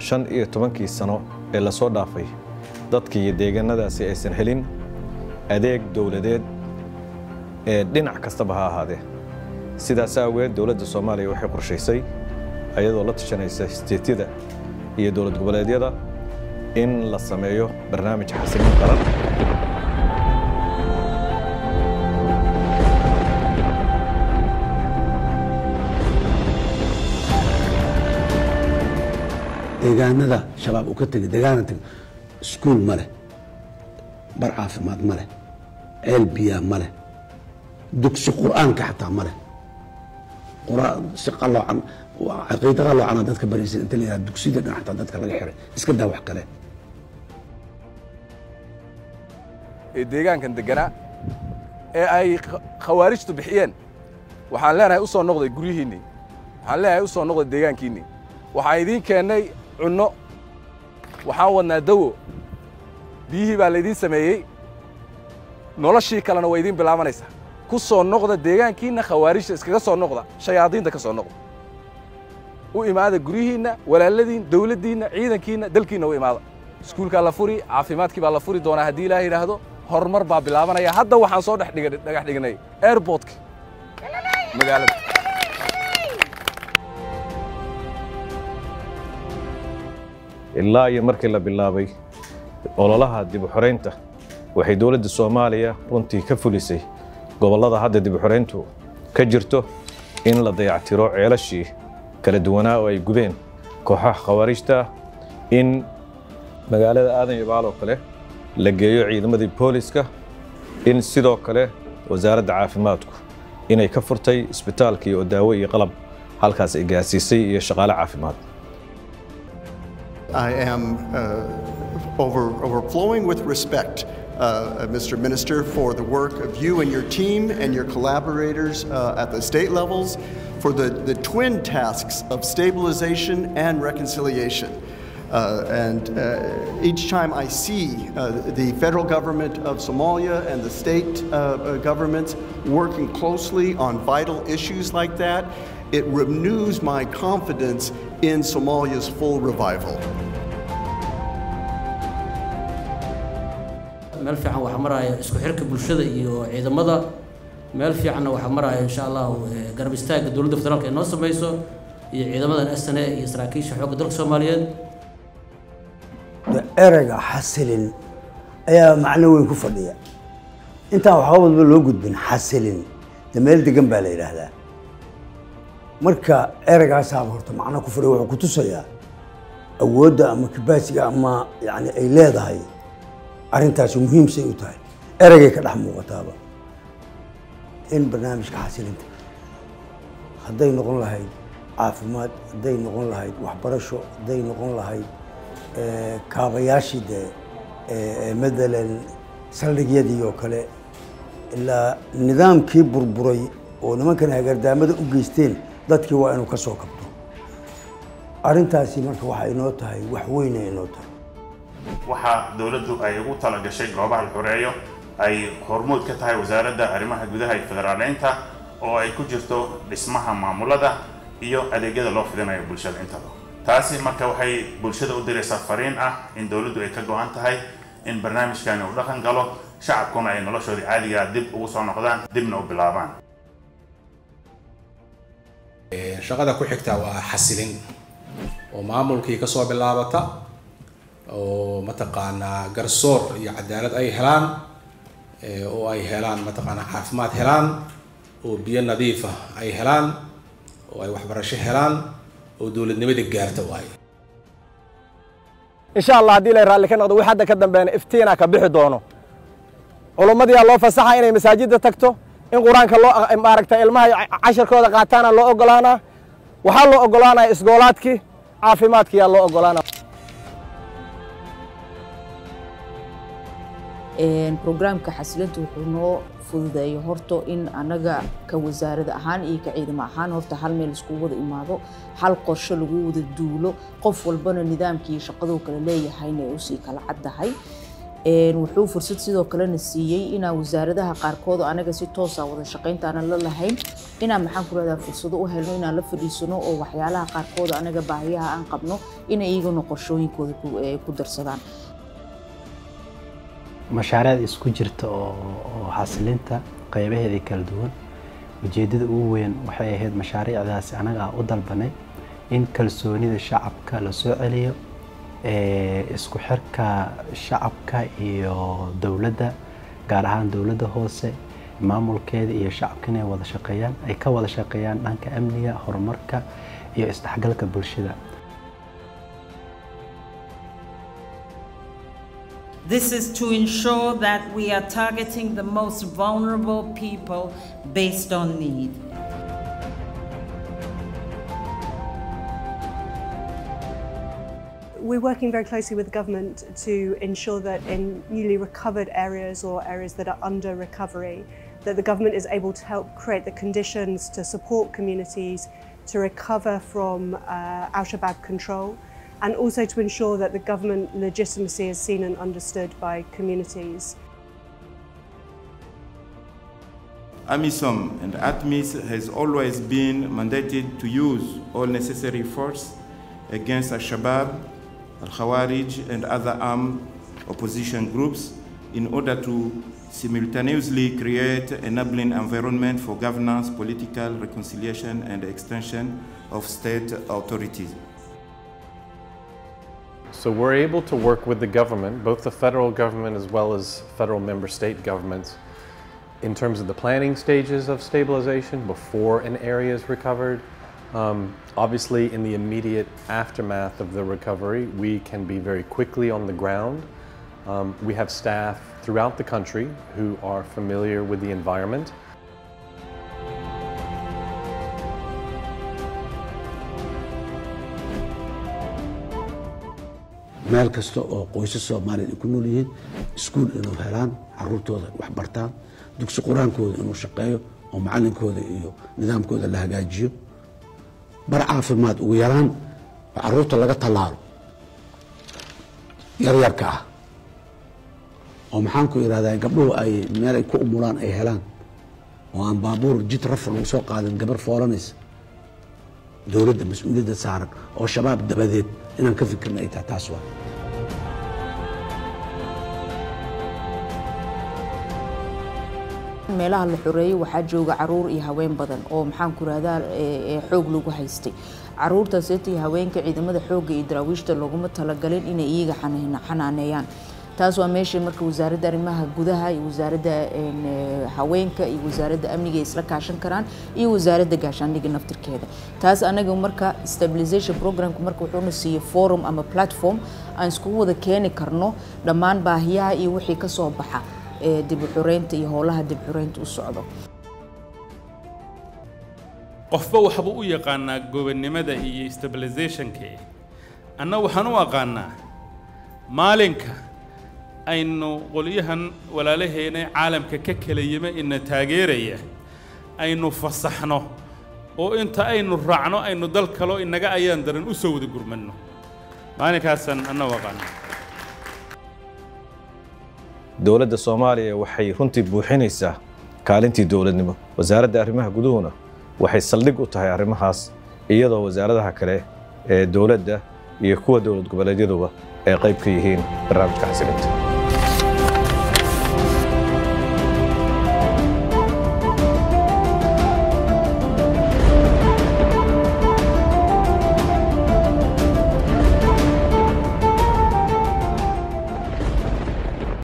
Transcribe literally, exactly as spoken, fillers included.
shan iyo tobankii sano ee la soo dhaafay dadkii iyo deegaanadaasi aysan helin adeeg dawladeed ee dhinac kastaba ha ahaadee sidaas awgeed dawladda Soomaaliya waxay qorshaysay ayadoo la tashanaysa isteetida iyo dawlad goboleedyada in la sameeyo barnaamij xasilin qaran deegaanada shabaab uu ka tagay deegaanada iskuul ma leh bar caafimaad ma leh ceel biyaa ma leh dugsi qur'aanka xataa ma leh quraan si qaloocan caqiido qaloocan dadka bariisan inta la dugsiyada dhan xataa dadka laga xiray iska daa wax kale ee deegaankan deganaa ee ay khawaarijtu bixiyeen waxaan leenahay u soo noqday guryihiinii waxaan leenahay u soo noqday deegaankiinii waxaan idiin keennay cunno waxaan wadnaa dawo biyihii baa laydiin sameeyey noloshii kalena way idiin bilaabanaysaa ku soo noqda deegaankiinna khawaarijta iskaga soo noqda shayaadiinta ka soo noqda u imaada guryihiinna walaaladiin dawladdiinna ciidankiinna dalkiinna u imaada iskuulkaa la furi caafimaadkii baa la furi doonaa haddii ilaahay yidhaahdo horumar baa bilaabanaya hadda waxaan soo dhex dhiga dhagax dhignay airportka magaalada ilaa iyo markii la bilaabay ololaha dib u xoreynta waxay dawladda Soomaaliya runtii ka fulisay gobollada hadda dib u xoreyntu ka jirto in la dayactiro ceelashii kala duwanaa oo ay gubeen kooxaha khawaarijta in magaalada aadan iyo baalo kale la geeyo ciidamadii booliska in sidoo kale wasaaradda caafimaadku inay ka furtay isbitaalkii oo daawo iyo qalab halkaas ay gaarsiisay iyo shaqaale caafimaad I am uh, over, overflowing with respect, uh, Mister Minister, for the work of you and your team and your collaborators uh, at the state levels for the, the twin tasks of stabilization and reconciliation. Uh, and uh, each time I see uh, the federal government of Somalia and the state uh, governments working closely on vital issues like that, it renews my confidence in Somalia's full revival. meel fiican waxa maraya isku xirka bulshada iyo ciidamada meel fiican waxa maraya insha Allah garab istaaga dawladda federaalka ee noo sameeyso iyo ciidamada S N A iyo saraakiisha xoogga dalka Soomaaliyeed erayga xasilin ayaa macno weyn ku fadhiya inta waxa walba loo gudbin xasilin meel degan baa la yiraahdaa marka eraygaas aad horta macno ku fadhiyo wuxuu ku tusayaa awoodda ama kabaasiga ama yani ay leedahay arrintaas muhiim say u tahay eraygay ka dhex muuqataaba in barnaamijka xasilinta hadday noqon lahayd caafimaad hadday noqon lahayd waxbarasho hadday noqon lahayd kaabayaashii dee matalan saldhigyadii oo kale ilaa nidaamkii burburay oo nimankan hagardaamada u geysteen dadkii waa inuu ka soo kabto arrintaasi marka waxay inoo tahay wax weyn ay inoo tahay waxa dawladdu ay ugu tala gashay goobaha la xoreeyo ay hormuud ka tahay wasaaradda arrimaha gudaha ee federaaleynta oo ay ku jirto dhismaha maamulada iyo adeegyada loo fidinayo bulshada intaba taasi marka waxay bulshada u diraysaa fariin ah in dawladdu ay ka go'an tahay in barnaamijkan uu dhaqan galo shacabkuna ay noloshooda caadiga dib ugu soo noqdaan dibna u bilaabaan shaqada ku xigta waa xasilin oo maamulkii ka soo bilaabata oo mataqaanaa garsoor iyo cadaalad ay helaan oo ay helaan mataqaanaa caafimaad helaan oo biyo nadiif ah ay helaan oo ay waxbarasho helaan oo dawladnimada gaarta waay insha Allah hadii la raali ka noqdo wixii hadda ka dambeeyna iftiina ka bixi doono culumadii loo fasaxa inay masaajidda tagto in quraanka loo maaragtay ilmaha casharkooda qaataana loo ogolaana waxa loo ogolaanaa isgoolaadkii caafimaadkii yaa loo ogolaana een programka xasilintu wuxuu noo fududeeyo horto in anaga ka wasaaradda ahaan iyo ka ciidamo ahaan horta hal meel isku wada imaado hal qorshe lagu wada duulo qof walbana nidaamkii shaqadu kala leeyahayna uu si kala cadahay wuxuu fursad sidoo kalena siiyey inaa wasaaradaha qaarkood anaga si toos ah wada shaqaynta aan la lahayn inaan maxaan ku radaa fursado u helno inaan la fadhiisano oo waxyaalaha qaarkood anaga baahiyaha aan qabno inay iyaguna qorshooyinkooda ku darsadaan mashaariicda isku jirta oo xasilinta qaybaheeda kala duwan ujeedada ugu weyn waxay ahayd mashaariicdaasi anaga u dalbanay in kalsoonida shacabka la soo celiyo isku xirka shacabka iyo dawladda gaar ahaan dawladda hoose maamulkeeda iyo shacabka inay wada shaqeeyaan ay ka wada shaqeeyaan dhanka amniga horumarka iyo isdhexgalka bulshada. This is to ensure that we are targeting the most vulnerable people based on need. We're working very closely with the government to ensure that in newly recovered areas or areas that are under recovery, that the government is able to help create the conditions to support communities to recover from uh, al-Shabaab control, and also to ensure that the government legitimacy is seen and understood by communities. AMISOM and ATMIS has always been mandated to use all necessary force against al-Shabaab, al-Khawarij and other armed opposition groups in order to simultaneously create an enabling environment for governance, political reconciliation and extension of state authorities. So we're able to work with the government, both the federal government as well as federal member state governments, in terms of the planning stages of stabilization before an area is recovered. Um, obviously, in the immediate aftermath of the recovery, we can be very quickly on the ground. Um, we have staff throughout the country who are familiar with the environment. meel kasta oo qoysas Soomaaliyeed ay ku nool yihiin iskuul inuu helaan carruurtooda wax bartaan dugsi quraankooda inuu shaqeeyo oo macallinkooda iyo nidaamkooda la hagaajiyo bar caafimaad ugu yaraan carruurta laga talaalo yar yarka ah oo maxaan ku yiraahdaa gabdhuhu ay meel ay ku umulaan ay helaan oo aan baabuur jid raf lagu soo qaadin gabar foolanaysa dawladda mas'uuliyadda saaran oo shabaab dabadeed inaan ka fikirno ay tahay taas waa meelaha la xoreeyay waxaa jooga caruur iyo haween badan oo maxaan ku raahdaa xoog lagu haystay caruurtaas iyo haweenka ciidamada xoogga iyo daraawiishta laguma talagalin inay iyaga xanaaneeyaan taas waa meeshii marka wasaaradda arrimaha gudaha iyo wasaaradda haweenka iyo wasaaradda amniga isla kaashan karaan iyo wasaaradda gaashaandhigga naftirkeeda taas anaga marka stabilization programku marka wuxuuna siiyay forum ama platform aan isku wada keeni karno dhammaan baahiyaha iyo wixii ka soo baxa ee dib u xoreynta iyo howlaha dib u xoreynta u socdo qofba waxba u yaqaanaa gobonnimada iyo stabilizationka anna waxaan u aqaanaa maalinka aynu qoliyahan walaalaheena caalamka ka kala yima ina taageeraya aynu fasaxno oo inta aynu raacno aynu dal kale inaga ayaan daran u soo wada gurmanno maalinkaasan anna waqaanaa dawladda Soomaaliya waxay runtii buuxinaysaa kaalintii dawladnimo wasaaradda arrimaha guduhuna waxay saldhig u tahay arrimahaas iyadoo wasaaradaha kale ee dawladda iyo kuwa dawlad goboleedyaduba ay qayb ka yihiin barnaamijka xasilinta